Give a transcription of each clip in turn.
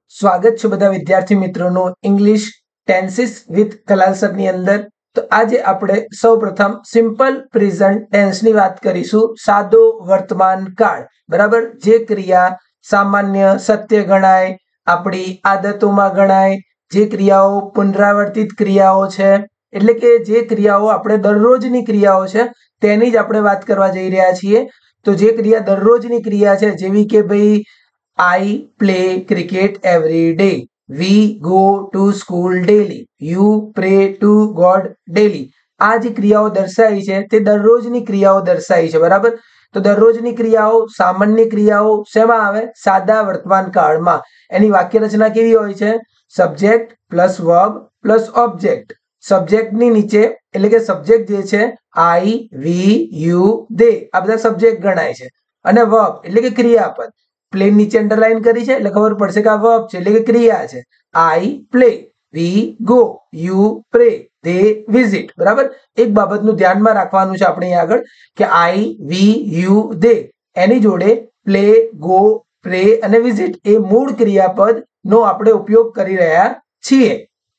સ્વાગત છે બધા વિદ્યાર્થી મિત્રોનું ઇંગ્લિશ ટેન્સીસ વિથ કલાલ સરની અંદર. તો આજે આપણે સૌપ્રથમ સિમ્પલ પ્રેઝન્ટ ટેન્સની વાત કરીશું. સાદો વર્તમાન કાળ, બરાબર. જે ક્રિયા સામાન્ય સત્ય ગણાય, આપણી આદતોમાં ગણાય, જે ક્રિયાઓ પુનરાવર્તિત ક્રિયાઓ છે, એટલે કે જે ક્રિયાઓ આપણે દરરોજની ક્રિયાઓ છે તેની જ આપણે વાત કરવા જઈ રહ્યા છીએ. તો જે ક્રિયા દરરોજની ક્રિયા છે, જેવી કે ભાઈ I play cricket every day. We go to school daily. You pray to God daily. આ જે ક્રિયાઓ દર્શાવી છે તે દરરોજની ક્રિયાઓ દર્શાવી છે, બરાબર. તો દરરોજની ક્રિયાઓ, સામાન્ય ક્રિયાઓ શેમાં આવે? સાદા વર્તમાન કાળમાં. એની વાક્ય રચના કેવી હોય છે? Subject plus verb plus object. સબ્જેક્ટની નીચે એટલે કે સબ્જેક્ટ જે છે I, we, you, they, આ બધા સબ્જેક્ટ ગણાય છે. અને વર્બ એટલે કે ક્રિયાપદ. પ્લે નીચે અંડરલાઈન કરી છે એટલે ખબર પડશે કે આ વર્બ છે એટલે કે ક્રિયા છે. I play, we go, you pray, they visit. બરાબર. એક બાબતનું ધ્યાનમાં રાખવાનું છે આપણે અહીંયા આગળ કે I, we, you, they એની જોડે પ્લે, ગો, પ્રે અને વિઝિટ એ મૂળ ક્રિયાપદ નો આપણે ઉપયોગ કરી રહ્યા છીએ.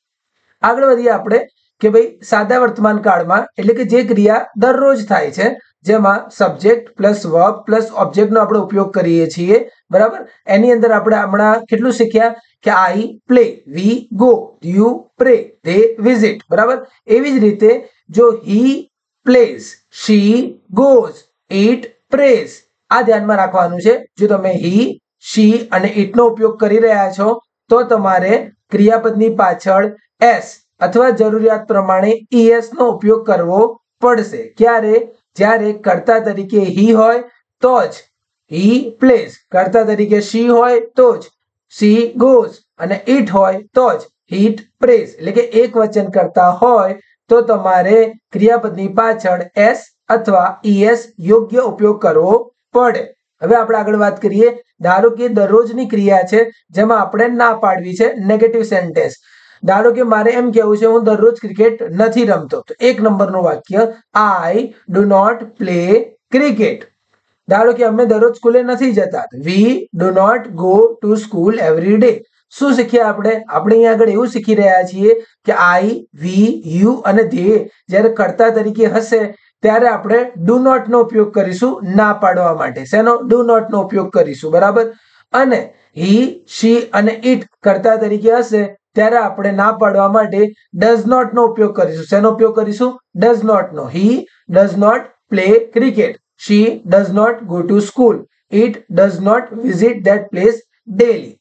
આગળ વધીએ આપણે કે ભાઈ સાદા વર્તમાન કાળમાં એટલે કે જે ક્રિયા દરરોજ થાય છે, જેમાં subject plus verb plus object નો આપણે ઉપયોગ કરીએ છીએ, બરાબર. એની અંદર આપણે હમણાં કેટલું શીખ્યા કે I play, we go, you pray, they visit. બરાબર. એવી જ રીતે જો he plays, she goes, it prays, આ ધ્યાનમાં રાખવાનું છે. જો તમે he, she અને it નો ઉપયોગ કરી રહ્યા છો તો તમારે ક્રિયાપદની પાછળ s અથવા જરૂરિયાત પ્રમાણે es નો ઉપયોગ કરવો પડશે. ક્યારે? જ્યારે કર્તા તરીકે he હોય તો જ he plays, કર્તા તરીકે she હોય તો જ she goes અને it હોય તો જ it prays. એટલે કે એક વચન કરતા હોય તો તમારે ક્રિયાપદની પાછળ s અથવા es યોગ્ય ઉપયોગ કરવો પડે. હવે આપણે આગળ વાત કરીએ. ધારો કે દરરોજની ક્રિયા છે જેમાં આપણે ના પાડવી છે નેગેટિવ સેન્ટેન્સ. ધારો કે મારે એમ કેવું છે હું દરરોજ ક્રિકેટ નથી રમતો, તો 1 નંબરનું વાક્ય I do not play cricket. ધારો કે અમે દરરોજ સ્કૂલે નથી જતા, we do not go to school every day. શું શીખ્યા આપણે? આપણે અહીંયા આગળ એવું શીખી રહ્યા છીએ કે I, we, you અને they જ્યારે કર્તા તરીકે હશે ત્યારે આપણે do not નો ઉપયોગ કરીશું ના પાડવા માટે. શેનો? do not નો ઉપયોગ કરીશું, બરાબર. અને he, she અને it કર્તા તરીકે હશે ત્યારે આપણે ના પાડવા માટે does not નો ઉપયોગ કરીશું. શેનો ઉપયોગ કરીશું? does not no. he does not play cricket, she does not go to school, it does not visit that place daily.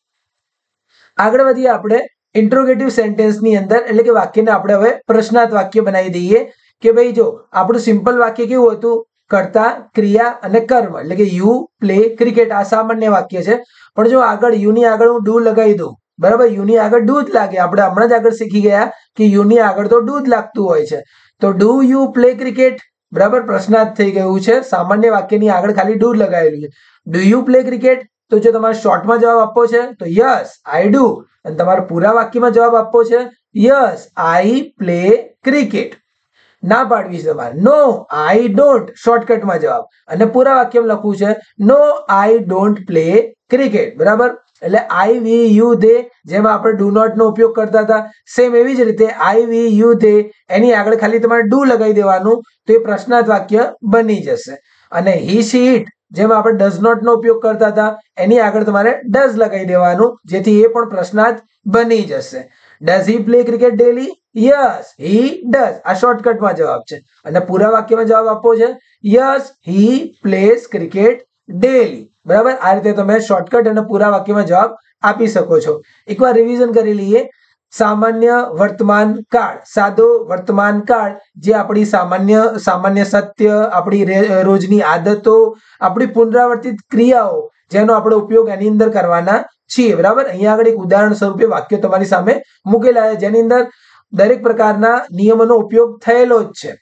આગળ વધીએ આપણે ઇન્ટ્રોગેટિવ સેન્ટેન્સની અંદર, એટલે કે વાક્યને આપણે હવે પ્રશ્નાર્થ વાક્ય બનાવી દઈએ કે ભાઈ જો આપણું સિમ્પલ વાક્ય કેવું હતું? કર્તા, ક્રિયા અને કર્મ, એટલે કે યુ પ્લે ક્રિકેટ, આ સામાન્ય વાક્ય છે. પણ જો આગળ યુ ની આગળ હું ડુ લગાવી દઉં, બરાબર, યુ ની આગળ ડુ જ લાગે. આપણે હમણાં જ આગળ શીખી ગયા કે યુ ની આગળ તો ડુ જ લાગતું હોય છે. તો ડુ યુ પ્લે ક્રિકેટ, બરાબર, પ્રશ્નાર્થ થઈ ગયું છે. સામાન્ય વાક્યની આગળ ખાલી ડુ લગાવેલું છે. Do you play cricket? તો જો તમારે શોર્ટમાં જવાબ આપવો છે તો યસ આઈ ડુ, અને તમારે પૂરા વાક્યમાં જવાબ આપવો છે યસ આઈ પ્લે ક્રિકેટ. ના પાડવી છે તમારે નો આઈ ડોન્ટ, શોર્ટકટમાં જવાબ. અને પૂરા વાક્યમાં લખવું છે no I don't play cricket, બરાબર. એટલે I, we, you, they જેમાં આપણે do not નો ઉપયોગ કરતા હતા, સેમ એવી જ રીતે I, we, you, they એની આગળ ખાલી તમારે do લગાવી દેવાનું તો એ પ્રશ્નાર્થ વાક્ય બની જશે. અને he, she, it જેમાં આપણે does not નો ઉપયોગ કરતા હતા એની આગળ તમારે does લગાવી દેવાનું, જેથી એ પણ પ્રશ્નાર્થ બની જશે. Does he play cricket daily? Yes, he does. આ શોર્ટકટમાં જવાબ છે. અને પૂરા વાક્યમાં જવાબ આપવો છે yes, he plays cricket daily. બરાબર. આ રીતે તમે શોર્ટકટ અને પૂરા વાક્યમાં જવાબ આપી શકો છો. એકવાર રિવિઝન કરી લઈએ. સામાન્ય વર્તમાન કાળ, સાદો વર્તમાન કાળ જે આપણી સામાન્ય સત્ય, આપણી રોજની આદતો, આપણી પુનરાવર્તિત ક્રિયાઓ જેનો આપણે ઉપયોગ એની અંદર કરવાના છીએ, બરાબર. અહીંયા આગળ એક ઉદાહરણ સ્વરૂપે વાક્ય તમારી સામે મૂકેલા છે જેની અંદર દરેક પ્રકારના નિયમોનો ઉપયોગ થયેલો જ છે.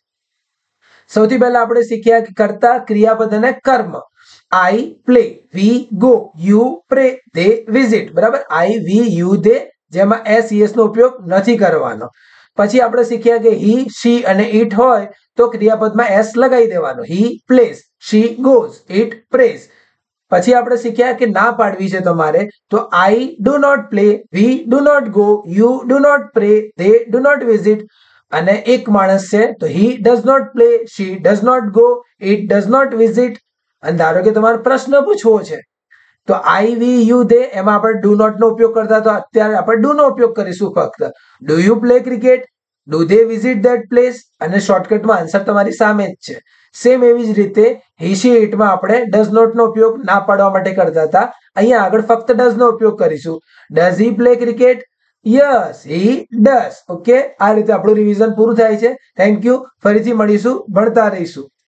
સૌથી પહેલા આપણે શીખ્યા કે કર્તા, ક્રિયાપદ અને કર્મ. I play, we go, you pray, they visit. બરાબર. I, we, you, they જેમાં s, es નો ઉપયોગ નથી કરવાનો. પછી આપણે શીખ્યા કે he, she અને it હોય તો ક્રિયાપદમાં s લગાવી દેવાનો. he plays, she goes, it prays. પછી આપણે શીખ્યા કે ના પાડવી છે તમારે, તો I do not play, we do not go, you do not pray, they do not visit. અને એક માણસ છે તો he does not play, she does not go, it does not visit. અને ધારો કે તમારે પ્રશ્ન પૂછવો છે તો આઈ, વી, યુ, ધે, એમાં આપણે ડુ નોટ નો ઉપયોગ કરતા, તો અત્યારે આપણે ડુ નો ઉપયોગ કરીશું ફક્ત. Do you play cricket, do they visit that place. અને શોર્ટકટમાં આન્સર તમારી સામે જ છે. સેમ એવી જ રીતે હી, શી, ઇટમાં આપણે ડઝ નોટ નો ઉપયોગ ના પાડવા માટે કરતા હતા. અહીંયા આગળ ફક્ત ડઝ નો ઉપયોગ કરીશું. Does he play cricket? Yes, he does. Okay, આ રીતે આપણું રિવિઝન પૂરું થાય છે. Thank you. ફરીથી મળીશું, ભણતા રહીશું.